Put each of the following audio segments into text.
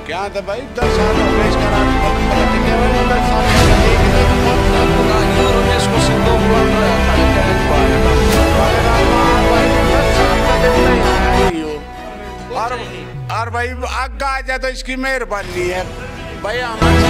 क्या था भाई 10 साल हो गए इसका राज पलट गया भाई 10 साल का देख ले रमेश को सिद्धो बुला रहा था क्या एक बार भाई 10 साल का देखता ही आया नहीं हो और भाई आगे आ जाए तो इसकी मेहरबानी है भाई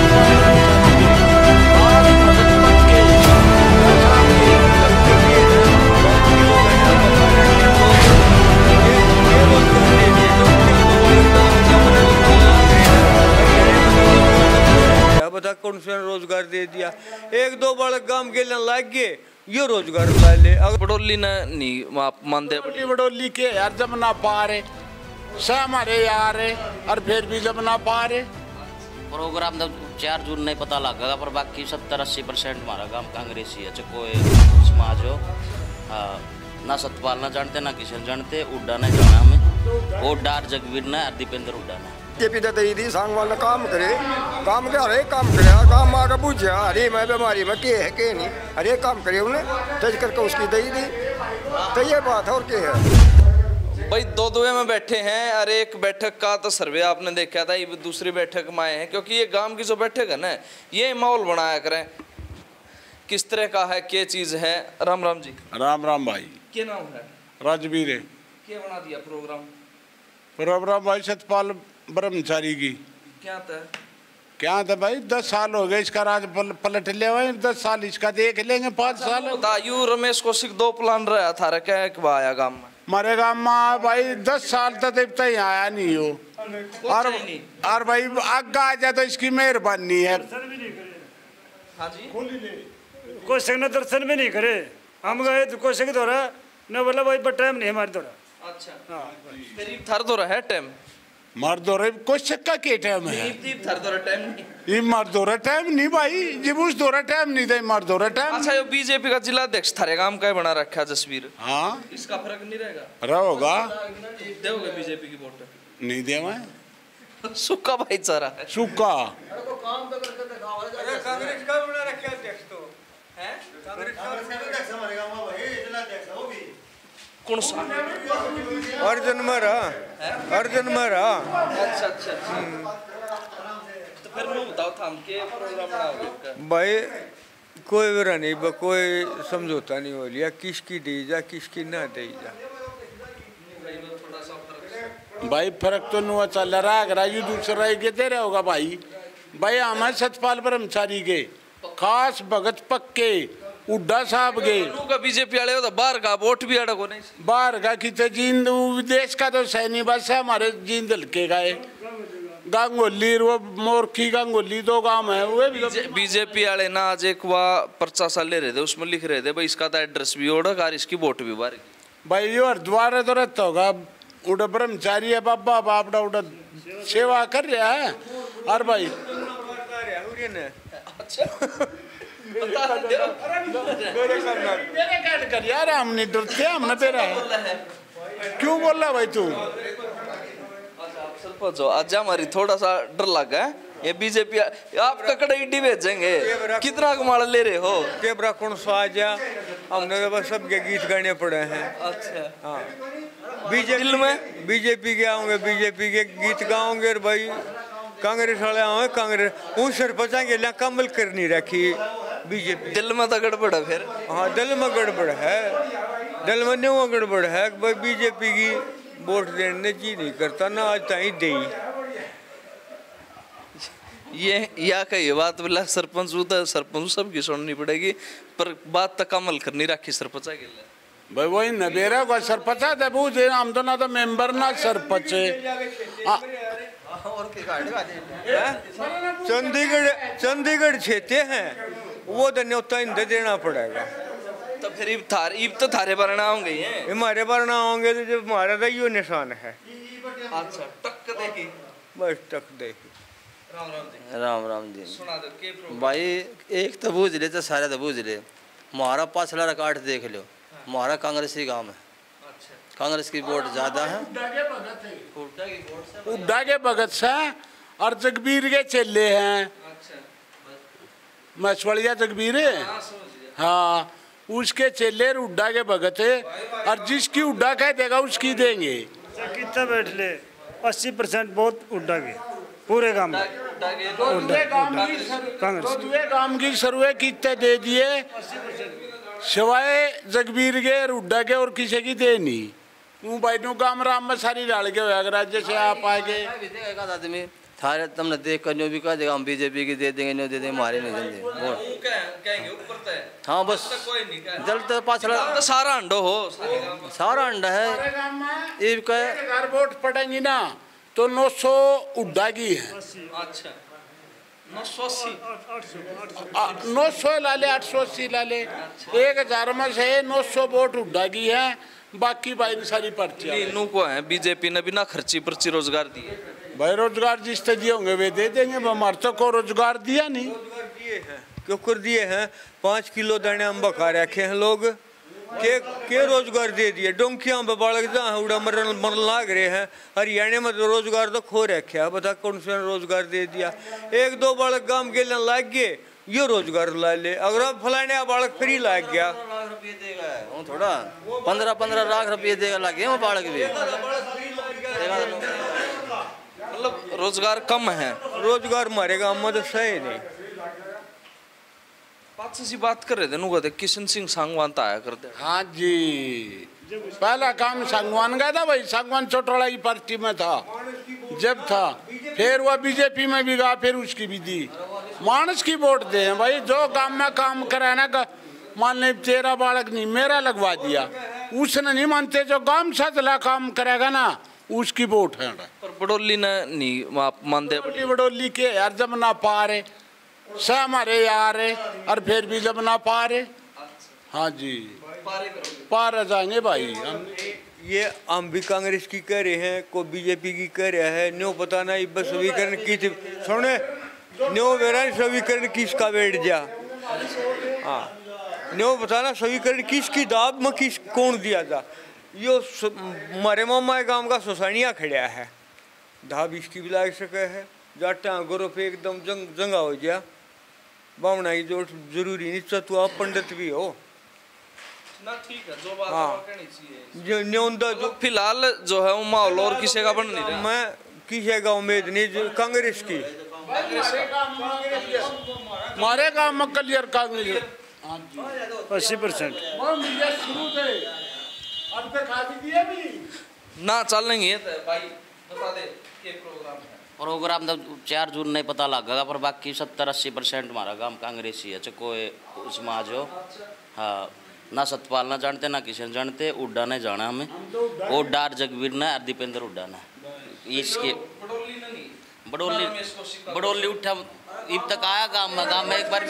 बता कौन सा रोजगार दे दिया। एक दो बालक गांव के लिए लाग गए ये रोजगार ला ले। अगर बडोली ना नहीं आप मानते बडोली के यार जब ना पा रहे सब हमारे यार है और फिर भी जब ना पा रहे प्रोग्राम तो 4 जून नहीं पता लगेगा पर बाकी 70-80% हमारा गांव कांग्रेसी है। कोई समाज हो ना सतपाल ना जानते ना किशन जानते उड्डा नहीं जाना हमें वो डार जगवीर ना दीपेंद्र उड्डा ना दी सांग वाला काम करे काम क्या हरे काम करे काम आगे पूछा अरे मैं बीमारी में के है के नहीं अरे काम करे उन्हें तज करके उसकी दही दी तो ये बात है और क्या है भाई दो में बैठे हैं। अरे एक बैठक का तो सर्वे आपने देखा था ये दूसरी बैठक में आए हैं क्योंकि ये गांव की जो बैठक है ना ये माहौल बनाया करें किस तरह का है क्या चीज है। राम राम जी। राम राम भाई क्या नाम है? राजवीर है। क्या बना दिया प्रोग्राम भाई सतपाल ब्रह्मचारी की क्या था भाई 10 साल हो गए इसका राज पलट लिया भाई 10 साल इसका देख लेंगे 5 साल यू रमेश कौशिक 2 प्लान रहा था क्या एक आया गांव में हमारे गांव में भाई 10 साल तक देवता ही आया नहीं हो और भाई आगे आ जाए तो इसकी मेहरबानी है। हाँ जी कोई संग दर्शन भी नहीं करे हम गए तो कोई संग दौरा न बोला भाई पर टाइम नहीं हमारे दौरा। अच्छा फिर थर दौरा है टाइम मर दौरे कोई शक्का के टाइम है ये मर दौरा टाइम नहीं भाई जब उस दौरा टाइम नहीं था मर दौरा टाइम। अच्छा ये बीजेपी का जिला अध्यक्ष थारे गांव का बना रखा जसवीर हाँ इसका फर्क नहीं रहेगा रहोगा दोगे बीजेपी की वोट नहीं दे मैं सुक्का भाईचारा है सुक्का कांग्रेस का बना रखा अध्यक्ष तो है कांग्रेस का अध्यक्ष हमारे गांव में भाई जिला अध्यक्ष वो भी कौन सा अर्जुन मरा अच्छा तो फिर मैं बताओ था हम के प्रोग्राम बनाओगे भाई कोई वरा नहीं कोई समझौता नहीं हो लिया किसकी दी जा किसकी ना दी जा भाई फर्क तो नहीं चल रहा है यू दूसरा के दे रहे होगा भाई हमें सतपाल ब्रह्मचारी के खास भगत पक्के उड्डा साहब गए बीजेपी वाले तो बाहर का वोट भी अड़को नहीं बाहर का कितने जींद विदेश का तो सैनी बस है हमारे जींद हल्के का है गांगोली वो मोरखी गांगोली 2 गांव है वो भी बीजेपी वाले ना आज एक वह पर्चा सा ले रहे थे उसमें लिख रहे थे भाई इसका तो एड्रेस भी ओढ़ और इसकी वोट भी बाहर भाई ये हरिद्वार तो रहता होगा उड़ा ब्रह्मचारी है बाबा बापड़ा उड़ा सेवा कर रहा है और भाई यार हम नहीं डरते हमने तेरा क्यों बोल रहा भाई तू सरपंच हो आज हमारी थोड़ा सा डर लगा है ये बीजेपी आप ककड़े ईडी भेजेंगे कितना कमाल ले रहे हो केबरा कौन सा आ जा हमने तो बस सबके गीत गाने पड़े हैं। अच्छा हाँ बीजेपी के आओगे बीजेपी के गीत गाओगे भाई कांग्रेस वाले आओगे कांग्रेस उन सरपंचा के लिए कमल कर नहीं रखी बीजेपी दिल में तो गड़बड़ है फिर। हाँ दिल में गड़बड़ है दिल में नहीं गड़बड़ है भाई बीजेपी की वोट देने जी नहीं करता ना आज ताई दे ये या कही बात बोला सरपंच सरपंच सबकी सुननी पड़ेगी पर बात तक अमल करनी रखी सरपंच के लिए भाई वही नबेरा को सरपंच है पूछे हम तो ना तो मेंबर ना सरपंच चंडीगढ़ क्षेत्र हैं वो तो न्योता इन्हें देना पड़ेगा। तो फिर इब तो थारे भरना होंगे हमारे भरना होंगे तो जब हमारा तो यो निशान है। अच्छा टक देखी बस टक देखी। राम जी सुना दो भाई एक तो बूझ ले तो सारे तो बूझ ले हमारा पाछला रिकॉर्ड देख लो हमारा कांग्रेसी गांव है कांग्रेस की वोट ज्यादा है उड्डा के भगत से और जगबीर के चेले हैं मछवड़िया जगबीर है हाँ उसके चेले उड्डा के भगत है और जिसकी उड्डा कह देगा उसकी देंगे कितना बैठ ले 80% बहुत उड्डा के पूरे गांव में काम की सर्वे कितने दे दिए सिवाय जगबीर के रुड्डा के और किसी की दे नहीं। तू भाई नु काम राम में सारी डाल के होया जैसे आप आगे आदमी थारे तुमने देख कर जो भी कह देगा हम बीजेपी की दे देंगे नहीं दे देंगे हमारे नहीं देंगे कहेंगे ऊपर तय। हाँ बस जल्द पाछला सारा अंडो हो सारा अंडा है ये घर वोट पड़ेंगी ना तो 900 उड्डा की है। अच्छा 900 ला ले 880 ला ले 1000 में से 900 वोट उड्डा की है बाकी भाई सारी पर्ची इनू को है बीजेपी ने बिना खर्ची पर्ची रोजगार दिए भाई रोजगार जिस दिए होंगे वे दे देंगे हमारे तो को रोजगार दिया नहीं क्यों कर दिए हैं 5 किलो दाने अम्बा खा रखे हैं लोग के रोजगार दे दिए डोंकियां बालक जहाँ उड़ा मरन लाग रहे हैं हरियाणा में तो रोजगार तो खो रखे है बता कौन सा रोजगार दे दिया 1-2 बालक गांव के लिए लाग गए ये रोजगार ला ले अगर आप फलाने बालक फ्री लाग गया वो थोड़ा 15-15 लाख रुपये देगा लगे वो बालक भी मतलब रोजगार कम है रोजगार हमारे गाँव में तो सही नहीं। सी बात कर रहे थे नु कहते किशन सिंह सांगवान तो आया करते। हाँ जी पहला काम सांगवान का था भाई सांगवान चौटाला की पार्टी में था जब था फिर वह बीजेपी में भी गया फिर उसकी भी दी मानस की वोट दे हैं भाई जो काम में काम करे ना मान ले तेरा बालक नहीं मेरा लगवा दिया उसने नहीं मानते जो गांव सदला काम करेगा ना उसकी वोट है पर बडोली ने नहीं आप मानते बडोली के यार जब ना पा रहे स हमारे यार है और फिर भी जब ना पा रहे हाँ जी पार जाएंगे भाई ये हम भी कांग्रेस की कह रहे हैं को बीजेपी की कह रहा है न्यो पता नहीं बस समीकरण की थी सुने न्यो वेरा समीकरण किसका बैठ जा हाँ न्यो बताना समीकरण किसकी दाब में किस कौन दिया था यो हमारे मामा गांव का सोसानिया खड़ा है धाब इसकी भी लाग सके है जाटा गोरो पे एकदम जंगा हो गया बावना की जो जरूरी नहीं तू आप पंडित भी हो ना ठीक है जो बात हाँ कहनी चाहिए जो न्योंदा जो फिलहाल जो है वो माहौल और किसी का बन नहीं रहा मैं किसी का उम्मीद नहीं कांग्रेस की हमारे गाँव में क्लियर कांग्रेस 80% ना चलेंगे भाई बता दे के प्रोग्राम है प्रोग्राम तो 4 जून नहीं पता लगेगा पर बाकी 70-80% हमारा गांव कांग्रेसी है कोई उसमें आ जाओ। हाँ ना सतपाल ना जानते ना किशन जानते उड्डा ने जाना हमें उड्डा और जगबीर ने और दीपेंद्र उड्डा ने इसके बडोली उठा अब तक आया गांव में एक बार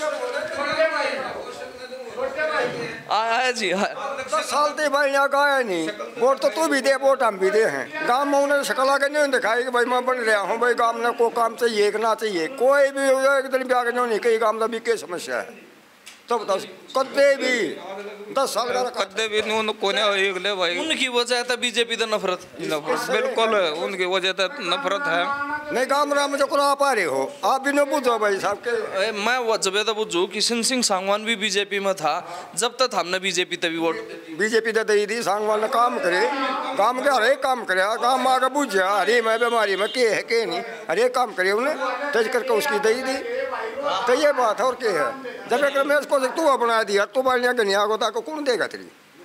आया जी 10 साल ते भाई यहाँ का आया नहीं वोट तो तू भी दे वोट हम भी दे हैं गांव में उन्हें शक्ल आके नहीं दिखाई कि भाई मैं बन रहा हूँ भाई गांव में को काम चाहिए कि ना चाहिए कोई भी एक दिन भी आगे नहीं कई गांव में भी क्या समस्या है तो बताओ कदे भी 10 साल का कदे भी कोने ले भाई उनकी वजह था बीजेपी तो नफरत बिल्कुल उनकी वजह तो नफरत है नहीं गांव में जो आप आ रहे हो आप भी नहीं पूछो भाई साहब के मैं जब तो पूछू किशन सिंह सांगवान भी बीजेपी में था जब तक हमने बीजेपी तभी वोट बीजेपी तो दी थी सांगवान ने काम करे काम के हर एक काम करे काम आगे पूछा अरे मैं बीमारी में के है के नहीं हर एक काम करे उन्हें तेज करके उसकी दई दी तो ये बात है और क्या है जब एक रमेश को तू बना दिया तो बालियाँ गनिया को ताको कौन देगा तेरी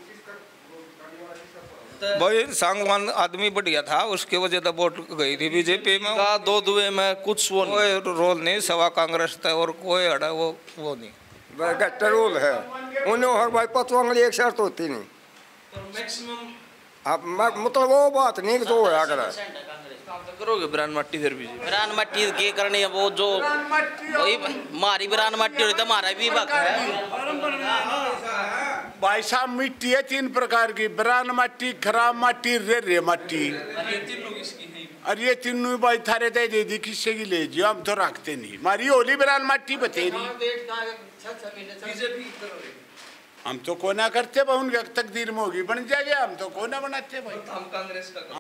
भाई सांगवान आदमी बढ़िया था उसकी वजह से वोट गई थी बीजेपी में का 2 दुए में कुछ वो कोई रोल नहीं सवा कांग्रेस था और कोई अड़ा वो नहीं गट्टा रोल है उन्हें हर भाई पतवांगली एक शर्त होती नहीं अब मतलब वो बात नहीं तो होया करा करोगे बिरान मट्टी फिर भी बिरान मट्टी के करनी है वो जो मारी बिरान मट्टी हो तो हमारा भी वक्त है भाई साहब मिट्टी है 3 प्रकार की बिरान मट्टी खराब मट्टी रे मट्टी और ये तीनों भाई थारे दे दी किससे की ले जी हम तो रखते नहीं हमारी होली बिरान मट्टी बतेरी हम तो कोना करते भाई उनके तकदीर में होगी बन जाएगा हम तो कोना बनाते भाई हम कांग्रेस का